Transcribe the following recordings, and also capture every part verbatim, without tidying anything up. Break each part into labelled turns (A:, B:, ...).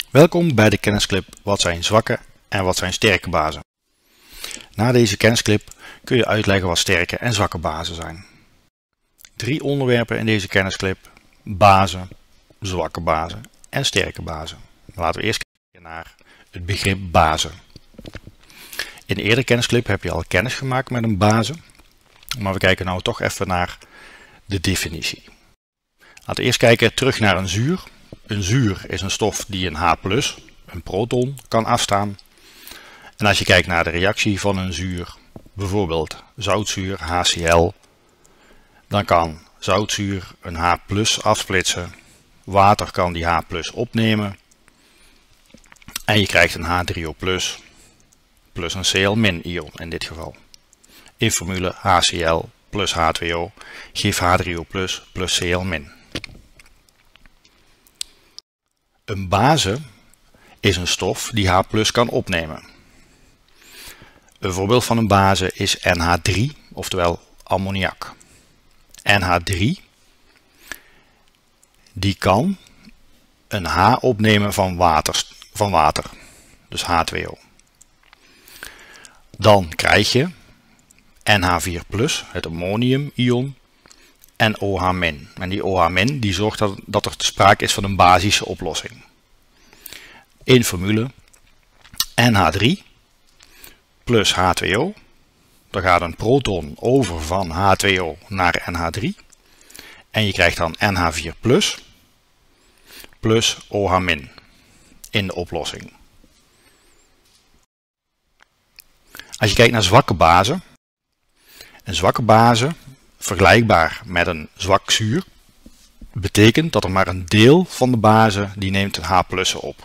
A: Welkom bij de kennisclip wat zijn zwakke en wat zijn sterke bazen. Na deze kennisclip kun je uitleggen wat sterke en zwakke bazen zijn. Drie onderwerpen in deze kennisclip: bazen, zwakke bazen en sterke bazen. Laten we eerst kijken naar het begrip bazen. In de eerdere kennisclip heb je al kennis gemaakt met een bazen, maar we kijken nou toch even naar de definitie. Laten we eerst kijken terug naar een zuur. Een zuur is een stof die een H plus, een proton, kan afstaan. En als je kijkt naar de reactie van een zuur, bijvoorbeeld zoutzuur, H C l, dan kan zoutzuur een H plus afsplitsen. Water kan die H plus opnemen. En je krijgt een H drie O plus plus een Cl min ion in dit geval. In formule H C l plus H twee O geeft H drie O plus plus Cl min. Een base is een stof die H plus kan opnemen. Een voorbeeld van een base is N H drie, oftewel ammoniak. N H drie die kan een H opnemen van water, van water, dus H twee O. Dan krijg je N H vier plus, het ammonium-ion, en O H min. En die O H min die zorgt dat, dat er sprake is van een basische oplossing. In formule N H drie plus H twee O. Dan gaat een proton over van H twee O naar N H drie. En je krijgt dan N H vier plus plus O H min in de oplossing. Als je kijkt naar zwakke bazen. Een zwakke base, vergelijkbaar met een zwak zuur, betekent dat er maar een deel van de base die neemt een H plussen op.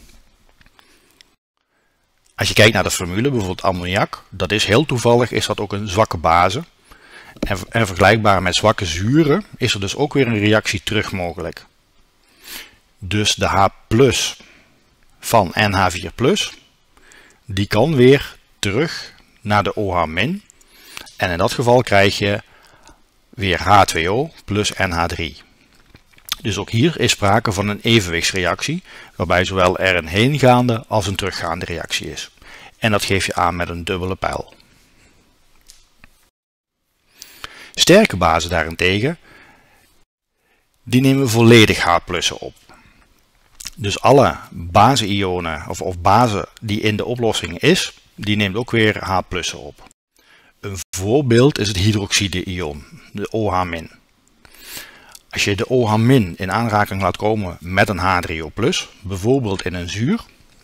A: Als je kijkt naar de formule, bijvoorbeeld ammoniak, dat is heel toevallig, is dat ook een zwakke base. En, en vergelijkbaar met zwakke zuren is er dus ook weer een reactie terug mogelijk. Dus de H plus van N H vier plus, die kan weer terug naar de O H min. En in dat geval krijg je weer H twee O plus N H drie. Dus ook hier is sprake van een evenwichtsreactie, waarbij zowel er een heengaande als een teruggaande reactie is. En dat geef je aan met een dubbele pijl. Sterke bazen daarentegen, die nemen volledig H plussen op. Dus alle baseionen of, of base die in de oplossing is, die neemt ook weer H plussen op. Een voorbeeld is het hydroxide-ion, de O H min. Als je de O H min in aanraking laat komen met een H drie O plus, bijvoorbeeld in een zuur,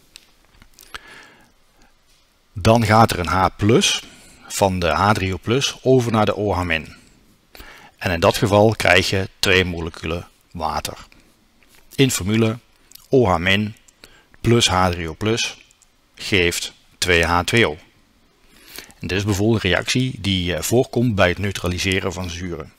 A: dan gaat er een H plus van de H drie O plus over naar de O H min. En in dat geval krijg je twee moleculen water. In formule O H min plus H drie O plus geeft twee H twee O. En dit is bijvoorbeeld een reactie die voorkomt bij het neutraliseren van zuren.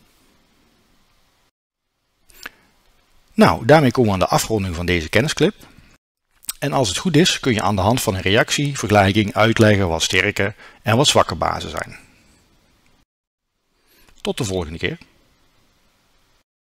A: Nou, daarmee komen we aan de afronding van deze kennisclip. En als het goed is, kun je aan de hand van een reactievergelijking uitleggen wat sterke en wat zwakke bazen zijn. Tot de volgende keer.